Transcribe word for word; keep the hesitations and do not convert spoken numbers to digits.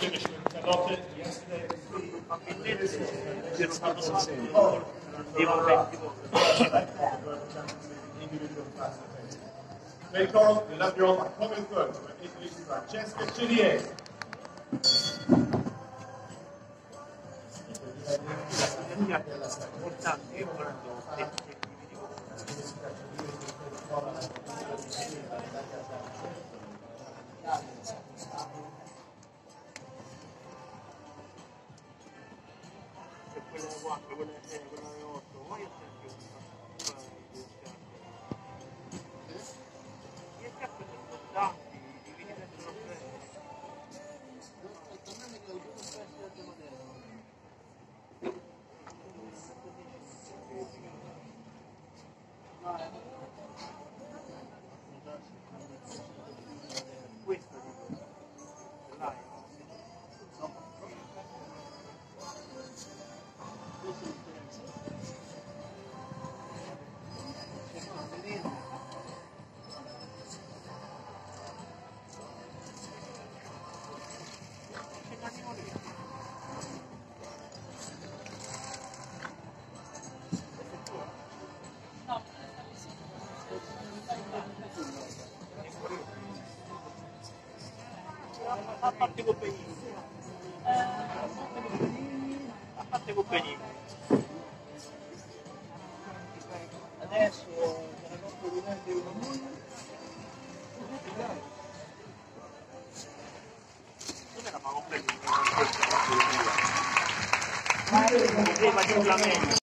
finished with a lot yesterday. Very Coral, we love you all. Coming third, Italy, Francesca Cillieri. A parte compagnia, a parte compagnia. Adesso la nostra vivente una moglie, non era ma compagnia, ma di un